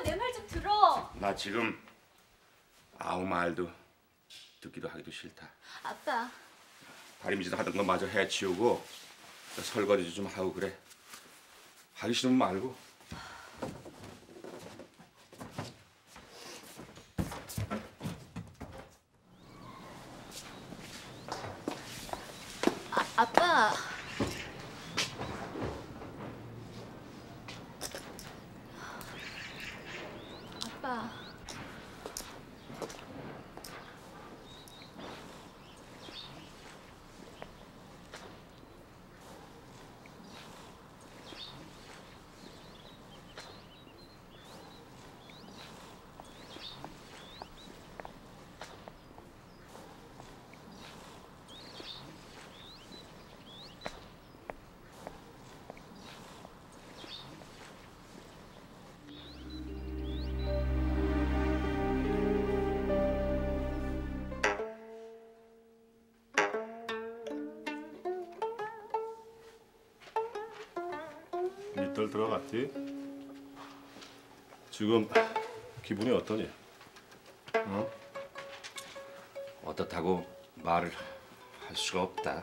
내 말 좀 들어. 나 지금 아무 말도 듣기도 하기도 싫다. 아빠. 다림질 하던 거 마저 해치우고 설거지 좀 하고 그래. 하기 싫으면 말고. 아빠. 아빠. 니들 들어갔지? 지금 기분이 어떠니? 어? 어떻다고 말을 할 수가 없다.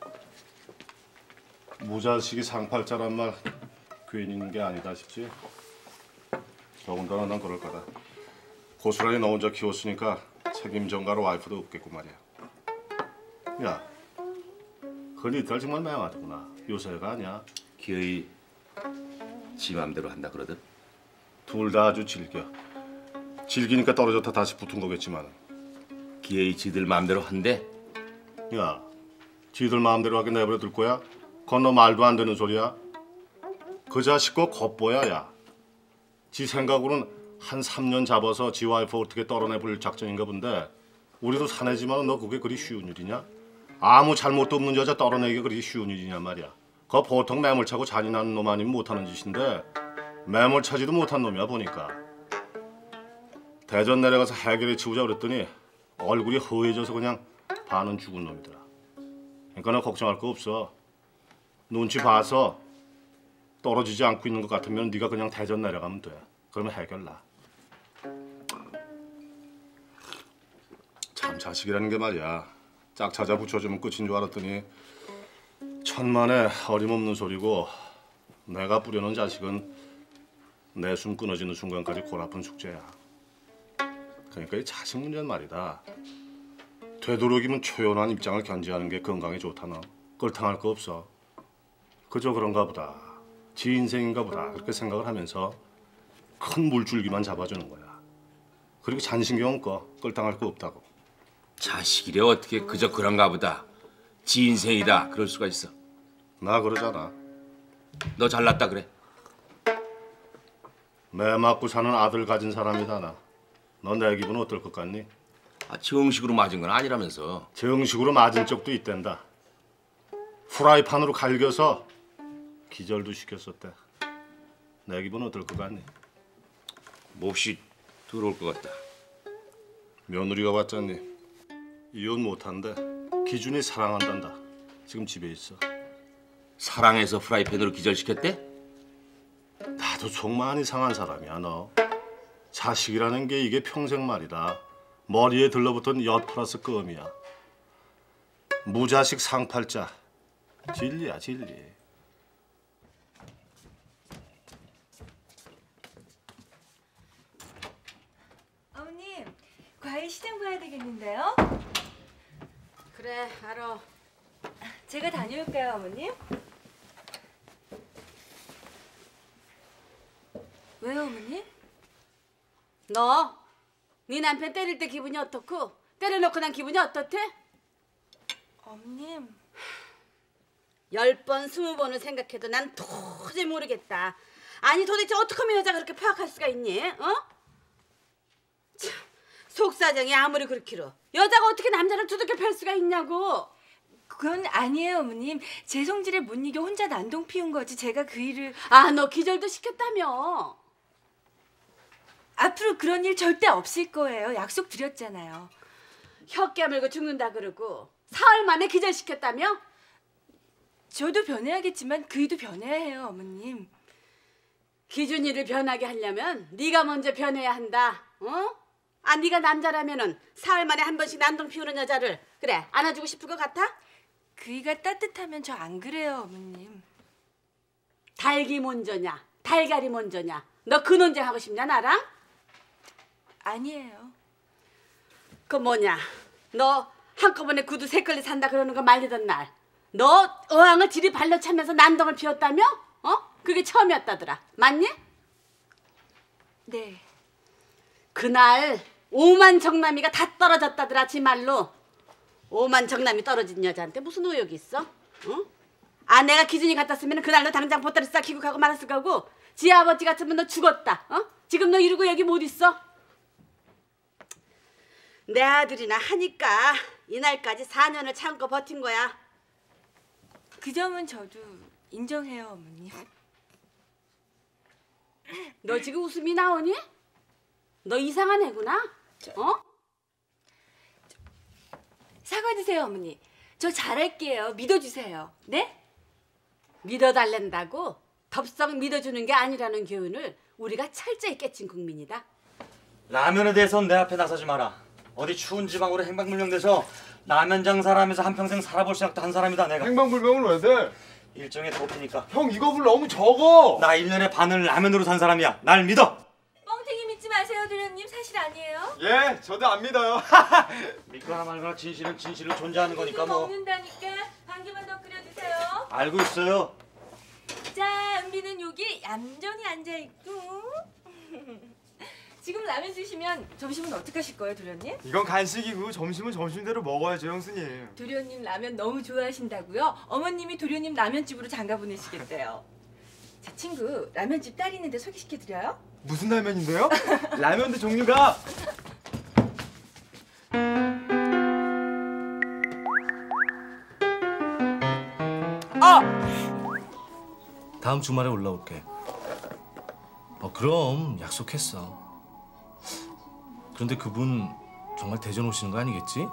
무자식이 상팔자란 말 괜히 있는 게 아니다 싶지? 더군다나 난 그럴 거다. 고스란히 너 혼자 키웠으니까 책임 전가로 와이프도 없겠고 말이야. 야, 그 니들 정말 맹하구나. 요새가 아니야. 기어이 지 맘대로 한다 그러듯. 둘 다 아주 즐겨. 즐기니까 떨어졌다 다시 붙은 거겠지만. 기어이 지들 맘대로 한대. 야, 지들 마음대로 하게 내버려 둘 거야? 그건 너 말도 안 되는 소리야. 그 자식 거 겉보야, 야. 지 생각으로는 한 3년 잡아서 지 와이프 어떻게 떨어내볼 작전인가 본데 우리도 사내지만 너 그게 그리 쉬운 일이냐? 아무 잘못도 없는 여자 떨어내기가 그리 쉬운 일이냐 말이야. 그거 보통 매몰차고 잔인한 놈 아니면 못하는 짓인데 매몰차지도 못한 놈이야 보니까. 대전 내려가서 해결해 치우자 그랬더니 얼굴이 허해져서 그냥 반은 죽은 놈이더라. 그러니까 너 걱정할 거 없어. 눈치 봐서 떨어지지 않고 있는 것 같으면 네가 그냥 대전 내려가면 돼. 그러면 해결 나. 참 자식이라는 게 말이야. 짝 찾아 붙여주면 끝인 줄 알았더니 천만에 어림없는 소리고 내가 뿌려놓은 자식은 내 숨 끊어지는 순간까지 골아픈 숙제야. 그러니까 이 자식 문제는 말이다. 되도록이면 초연한 입장을 견지하는 게 건강에 좋다 너. 껄탕할 거 없어. 그저 그런가 보다. 지 인생인가 보다. 그렇게 생각을 하면서 큰 물줄기만 잡아주는 거야. 그리고 잔신경은 꺼. 껄탕할 거 없다고. 자식이래 어떻게 그저 그런가 보다. 지 인생이다 그럴 수가 있어. 나 그러잖아. 너 잘났다 그래. 매 맞고 사는 아들 가진 사람이다 나. 너 내 기분 어떨 것 같니? 정식으로 맞은 건 아니라면서. 정식으로 맞은 적도 있댄다. 후라이판으로 갈겨서 기절도 시켰었대. 내 기분 어떨 것 같니? 몹시 더러울 것 같다. 며느리가 왔잖니. 이혼 못한대. 기준이 사랑한단다. 지금 집에 있어. 사랑해서 프라이팬으로 기절시켰대? 나도 속 많이 상한 사람이야 너. 자식이라는 게 이게 평생 말이다. 머리에 들러붙은 엿 플러스 껌이야. 무자식 상팔자. 진리야 진리. 어머님, 과일 시장 봐야 되겠는데요? 그래, 알아. 제가 다녀올까요, 어머님? 왜요, 어머님? 너, 네 남편 때릴 때 기분이 어떻고? 때려놓고 난 기분이 어떻대? 어머님. 10번, 20번을 생각해도 난 도저히 모르겠다. 아니 도대체 어떻게 하면 여자가 그렇게 파악할 수가 있니? 어? 참, 속사정이 아무리 그렇기로 여자가 어떻게 남자를 두들겨 팰 수가 있냐고. 그건 아니에요, 어머님. 제 성질에 못 이겨 혼자 난동 피운 거지. 제가 그 일을... 아, 너 기절도 시켰다며. 앞으로 그런 일 절대 없을 거예요. 약속 드렸잖아요. 혀 깨물고 죽는다 그러고 사흘 만에 기준이를 변하게 하려면 네가 먼저 변해야 한다. 어? 아, 네가 남자라면은 사흘 만에 한 번씩 난동 피우는 여자를 그래 안아주고 싶을 것 같아? 그이가 따뜻하면 저 안 그래요, 어머님. 닭이 먼저냐 달걀이 먼저냐 너 그 논쟁 하고 싶냐 나랑? 아니에요. 그 뭐냐 너 한꺼번에 구두 3걸레 산다 그러는 거 말리던 날 너 어항을 지리 발로 차면서 난동을 피웠다며? 어? 그게 처음이었다더라. 맞니? 네. 그날 오만 정남이가 다 떨어졌다더라. 지 말로. 오만 정남이 떨어진 여자한테 무슨 의욕이 있어? 어? 아 내가 기준이 같았으면 그날로 당장 보따리 싹 귀국하고 말았을 거고 지 아버지 같으면 너 죽었다. 어? 지금 너 이러고 여기 못 있어? 내 아들이나 하니까 이날까지 4년을 참고 버틴 거야. 그 점은 저도 인정해요, 어머님. 너 지금 웃음이 나오니? 너 이상한 애구나? 어? 사과드세요, 어머니. 저 잘할게요. 믿어주세요. 네? 믿어달랜다고? 덥석 믿어주는 게 아니라는 교훈을 우리가 철저히 깨친 국민이다. 라면에 대해서는 내 앞에 나서지 마라. 어디 추운 지방으로 행방불명돼서 라면 장사를 하면서 한평생 살아볼 생각도 한 사람이다 내가. 행방불명은 왜 돼? 일정에 도피니까. 형 이거 불 너무 적어. 나 1년에 반을 라면으로 산 사람이야. 날 믿어. 뻥튀기 믿지 마세요, 도련님. 사실 아니에요. 예, 저도 안 믿어요. 믿거나 말거나 진실은 진실로 존재하는 거니까 뭐. 먹는다니까. 반 개만 더 끓여주세요. 알고 있어요. 자, 은비는 여기 얌전히 앉아있고. 지금 라면 드시면 점심은 어떻게 하실 거예요, 도련님? 이건 간식이고 점심은 점심대로 먹어야죠, 형수님. 도련님 라면 너무 좋아하신다고요? 어머님이 도련님 라면집으로 장가 보내시겠대요. 제 친구 라면집 딸 있는데 소개시켜드려요? 무슨 라면인데요? 라면도 종류가 다음 주말에 올라올게. 그럼 약속했어. 그런데 그분 정말 대전 오시는 거 아니겠지?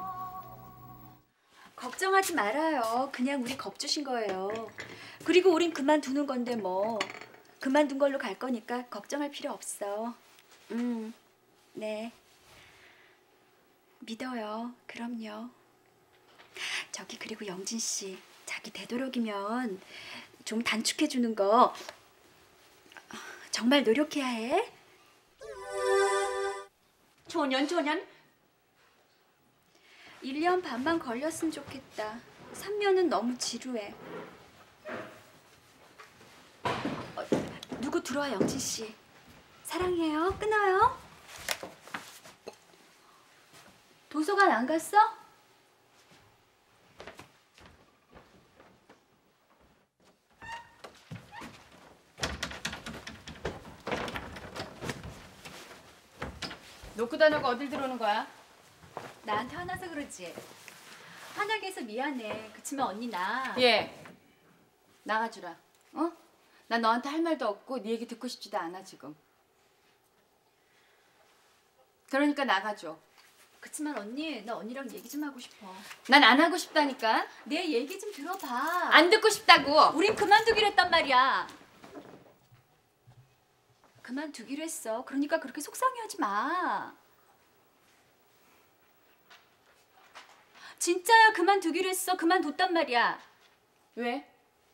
걱정하지 말아요. 그냥 우리 겁주신 거예요. 그리고 우린 그만두는 건데 뭐. 그만둔 걸로 갈 거니까 걱정할 필요 없어. 네. 믿어요. 그럼요. 저기 그리고 영진 씨, 자기 되도록이면 좀 단축해 주는 거 정말 노력해야 해. 초년 1년 반만 걸렸으면 좋겠다. 3년은 너무 지루해. 누구 들어와, 영진 씨. 사랑해요. 끊어요. 도서관 안 갔어? 놓고 다녀고 어딜 들어오는 거야? 나한테 화나서 그러지. 화나게 해서 미안해. 그치만 언니 나. 예. 나가주라. 어? 난 너한테 할 말도 없고 네 얘기 듣고 싶지도 않아 지금. 그러니까 나가줘. 그치만 언니, 나 언니랑 얘기 좀 하고 싶어. 난 안 하고 싶다니까. 내 얘기 좀 들어봐. 안 듣고 싶다고. 우린 그만두기로 했단 말이야. 그만두기로 했어. 그러니까 그렇게 속상해하지 마. 진짜야, 그만두기로 했어. 그만뒀단 말이야. 왜?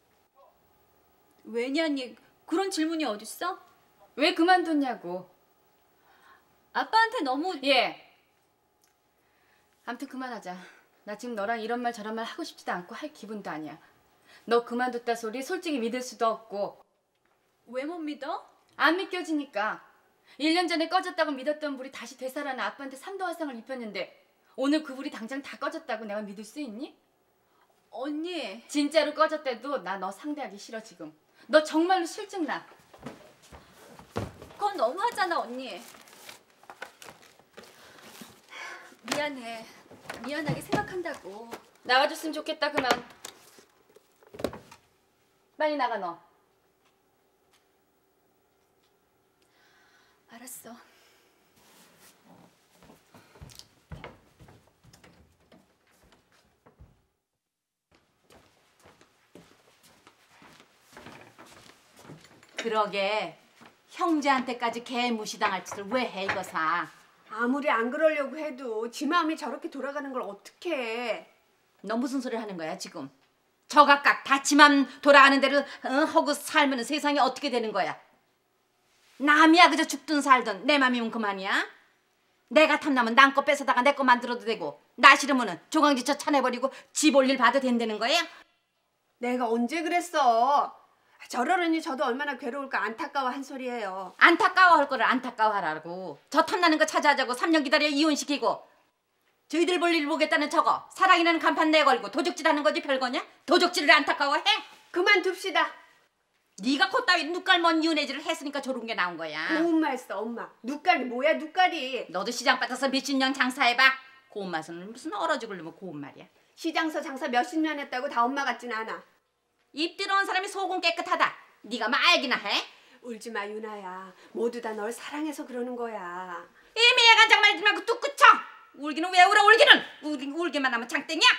왜냐니? 그런 질문이 어딨어? 왜 그만뒀냐고. 아빠한테 너무... 예. 아무튼 그만하자. 나 지금 너랑 이런 말 저런 말 하고 싶지도 않고 할 기분도 아니야. 너 그만뒀다 소리 솔직히 믿을 수도 없고. 왜 못 믿어? 안 믿겨지니까. 1년 전에 꺼졌다고 믿었던 불이 다시 되살아나 아빠한테 3도 화상을 입혔는데 오늘 그 불이 당장 다 꺼졌다고 내가 믿을 수 있니? 언니... 진짜로 꺼졌대도 나 너 상대하기 싫어 지금. 너 정말로 실증나. 그건 너무하잖아, 언니. 미안해. 미안하게 생각한다고. 나가줬으면 좋겠다 그만. 빨리 나가 너. 알았어. 그러게 형제한테까지 개무시당할 짓을 왜 해 이거사? 아무리 안 그러려고 해도 지 마음이 저렇게 돌아가는 걸 어떻게 해? 너 무슨 소리 하는 거야 지금? 저각각 다치만 돌아가는 대로 하고 살면 세상이 어떻게 되는 거야? 남이야 그저 죽든 살든 내 맘이면 그만이야? 내가 탐나면 남거 뺏어다가 내 거 만들어도 되고 나 싫으면은 조강지쳐 차내버리고 집 올 일 봐도 된다는 거야? 내가 언제 그랬어? 저러려니 저도 얼마나 괴로울까 안타까워한 소리예요. 안타까워할 거를 안타까워하라고. 저 탐나는 거 찾아하자고 3년 기다려 이혼시키고 저희들 볼 일 보겠다는 저거 사랑이라는 간판 내걸고 도적질하는 거지 별거냐? 도적질을 안타까워해? 그만둡시다. 네가 콧다위 눈깔먼 이혼애질을 했으니까 저런 게 나온 거야. 고운 말 써 엄마. 눈깔이 뭐야 눈깔이. 너도 시장 빠져서 몇십 년 장사해봐. 고운 맛은 무슨 얼어 죽으려면 고운 말이야. 시장서 장사 몇십 년 했다고 다 엄마 같진 않아. 입 들어온 사람이 속은 깨끗하다. 네가 뭐 알기나 해? 울지 마 유나야. 모두 다 널 사랑해서 그러는 거야. 이미야 간장 말지 말고 뚝 그쳐. 울기는 왜 울어 울기는. 울기만 하면 장땡이야.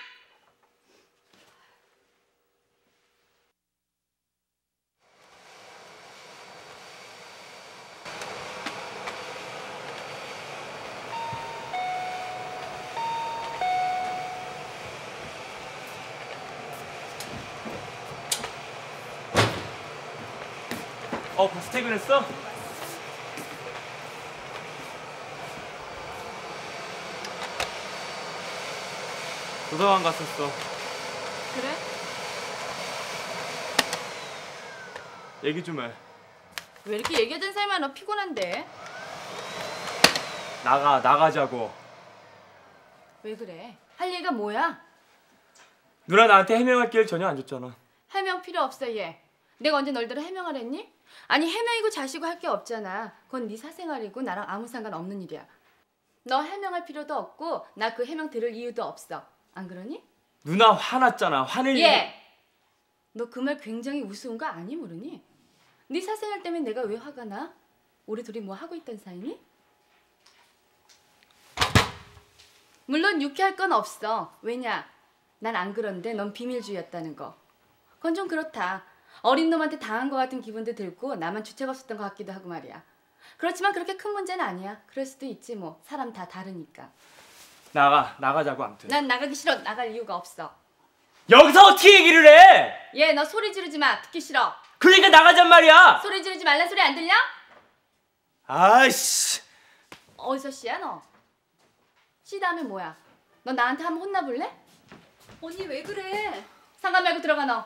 벌써 퇴근했어? 도서관 갔었어. 그래? 얘기 좀 해. 왜 이렇게 얘기하던 사이만 너 피곤한데? 나가자고. 왜 그래? 할 얘기가 뭐야? 누나 나한테 해명할 기회를 전혀 안 줬잖아. 해명 필요 없어 얘. 내가 언제 널대로 해명하랬니? 아니 해명이고 자시고 할 게 없잖아. 그건 네 사생활이고 나랑 아무 상관없는 일이야. 너 해명할 필요도 없고 나 그 해명 들을 이유도 없어. 안 그러니? 누나 화났잖아. 화낼 얘! 너 그 말 굉장히 우스운 거 아니 모르니? 네 사생활 때문에 내가 왜 화가 나? 우리 둘이 뭐 하고 있던 사이니? 물론 유쾌할 건 없어. 왜냐? 난 안 그런데 넌 비밀주의였다는 거. 그건 좀 그렇다. 어린 놈한테 당한 것 같은 기분도 들고 나만 주체가 없었던 것 같기도 하고 말이야. 그렇지만 그렇게 큰 문제는 아니야. 그럴 수도 있지 뭐. 사람 다 다르니까. 나가자고 아무튼. 난 나가기 싫어. 나갈 이유가 없어. 여기서 어떻게 얘기를 해? 얘 너 소리 지르지 마. 듣기 싫어. 그러니까 나가잔 말이야. 소리 지르지 말란 소리 안 들려? 아이씨. 어디서 씨야 너? 씨 다음에 뭐야? 너 나한테 한번 혼나볼래? 언니 왜 그래? 상관 말고 들어가 너.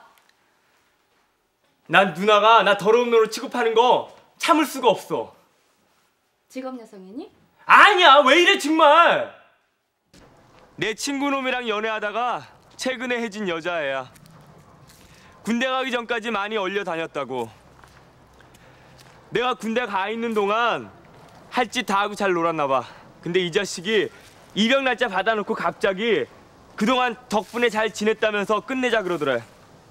난 누나가 나 더러운 놈으로 취급하는 거 참을 수가 없어. 직업 여성이니? 아니야. 왜 이래 정말. 내 친구 놈이랑 연애하다가 최근에 해진 여자애야. 군대 가기 전까지 많이 얼려 다녔다고. 내가 군대 가 있는 동안 할 짓 다 하고 잘 놀았나 봐. 근데 이 자식이 입영 날짜 받아놓고 갑자기 그동안 덕분에 잘 지냈다면서 끝내자 그러더래.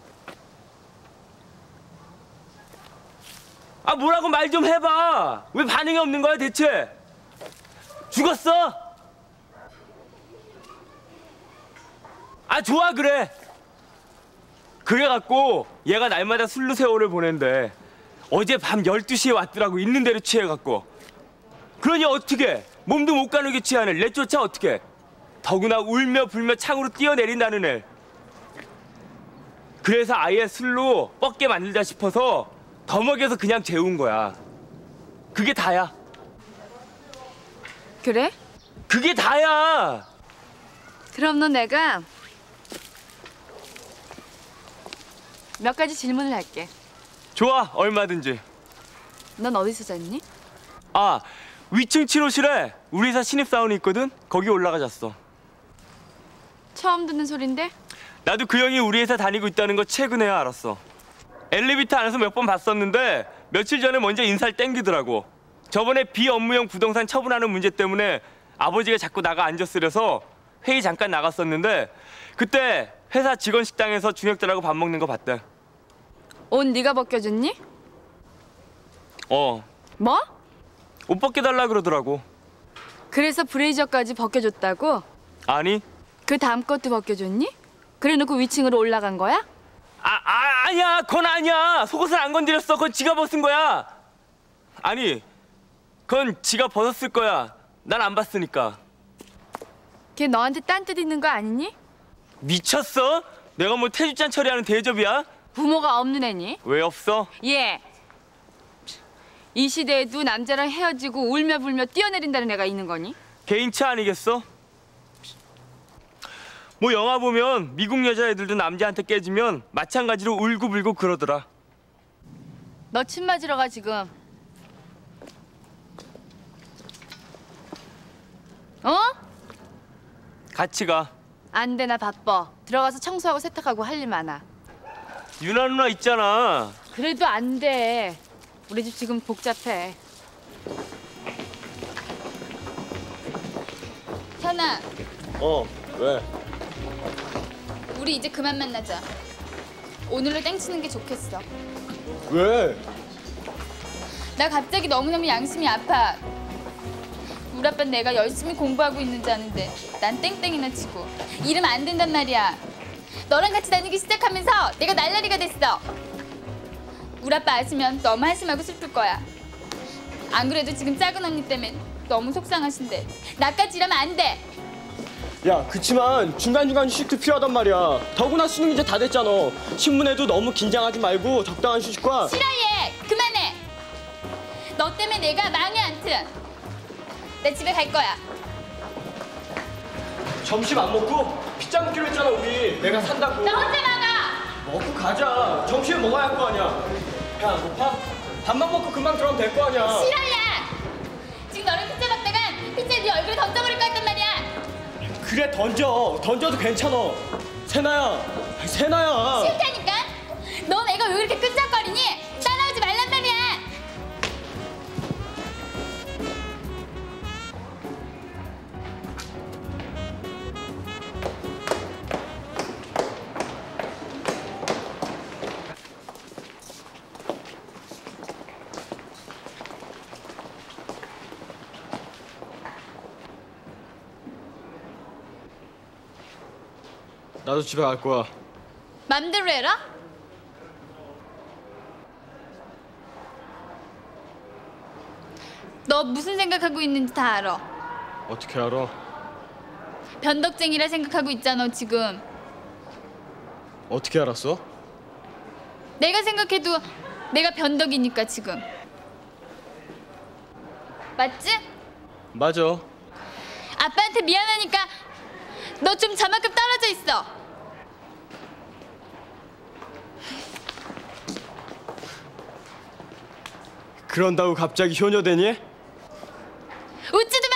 아 뭐라고 말 좀 해봐. 왜 반응이 없는 거야 대체? 죽었어? 아 좋아 그래. 그래갖고 얘가 날마다 술로 세월을 보낸대. 어제 밤 12시에 왔더라고. 있는 대로 취해갖고. 그러니 어떻게 몸도 못 가누게 취하는 내쫓아 어떻게. 더구나 울며 불며 창으로 뛰어내린다는 애. 그래서 아예 술로 뻗게 만들자 싶어서 더 먹여서 그냥 재운 거야. 그게 다야. 그래? 그게 다야. 그럼 너 내가 몇 가지 질문을 할게. 좋아 얼마든지. 넌 어디서 잤니? 아 위층 7호실에 우리 회사 신입사원이 있거든. 거기 올라가 잤어. 처음 듣는 소린데? 나도 그 형이 우리 회사 다니고 있다는 거 최근에야 알았어. 엘리베이터 안에서 몇 번 봤었는데 며칠 전에 먼저 인사를 땡기더라고. 저번에 비업무용 부동산 처분하는 문제 때문에 아버지가 자꾸 나가 앉았으려서 회의 잠깐 나갔었는데 그때 회사 직원 식당에서 중역들하고 밥 먹는 거 봤대. 옷 네가 벗겨줬니? 뭐? 옷 벗겨달라 그러더라고. 그래서 브레이저까지 벗겨줬다고? 아니. 그 다음 것도 벗겨줬니? 그래놓고 위층으로 올라간 거야? 아니야. 그건 아니야. 속옷을 안 건드렸어. 그건 지가 벗은 거야. 아니, 그건 지가 벗었을 거야. 난 안 봤으니까. 걔 너한테 딴뜻 있는 거 아니니? 미쳤어? 내가 뭐 태주잔 처리하는 대접이야? 부모가 없는 애니? 왜 없어? 예. 이 시대에도 남자랑 헤어지고 울며 불며 뛰어내린다는 애가 있는 거니? 개인차 아니겠어? 뭐 영화 보면 미국 여자애들도 남자한테 깨지면 마찬가지로 울고불고 그러더라. 너 침 맞으러 가 지금. 어? 같이 가. 안 돼, 나 바빠. 들어가서 청소하고 세탁하고 할 일 많아. 유나 누나 있잖아. 그래도 안 돼. 우리 집 지금 복잡해. 현아, 왜? 우리 이제 그만 만나자. 오늘로 땡치는 게 좋겠어. 왜? 나 갑자기 너무너무 양심이 아파. 우리 아빠는 내가 열심히 공부하고 있는 줄 아는데 난 땡땡이나 치고 이러면 안 된단 말이야. 너랑 같이 다니기 시작하면서 내가 날라리가 됐어. 우리 아빠 아시면 너무 한심하고 슬플 거야. 안 그래도 지금 작은 언니 때문에 너무 속상하신데 나까지 이러면 안 돼. 야, 그치만 중간중간 휴식도 필요하단 말이야. 더구나 수능 이제 다 됐잖아. 신문에도 너무 긴장하지 말고 적당한 휴식과. 싫어 얘! 그만해! 너 때문에 내가 망해 암튼. 나 집에 갈 거야. 점심 안 먹고 피자 먹기로 했잖아 우리. 내가 산다고. 나 혼자 나가! 먹고 가자. 점심에 먹어야 할 거 아니야. 배 안 고파? 밥만 먹고 금방 들어가면 될 거 아니야. 싫어 야! 지금 너랑 피자 먹다간 피자에 네 얼굴에 던져버릴 것 같단 말이야. 그래 던져도 괜찮아. 세나야. 싫다니까? 너 내가 왜 그렇게 끈적거리니? 따라오지 말란 말이야. 나도 집에 갈 거야. 맘대로 해라? 너 무슨 생각하고 있는지 다 알아. 어떻게 알아? 변덕쟁이라 생각하고 있잖아 지금. 어떻게 알았어? 내가 생각해도 내가 변덕이니까 지금. 맞지? 맞아. 아빠한테 미안하니까 너 좀 저만큼 떨어져 있어. 그런다고 갑자기 효녀 되니? 웃지도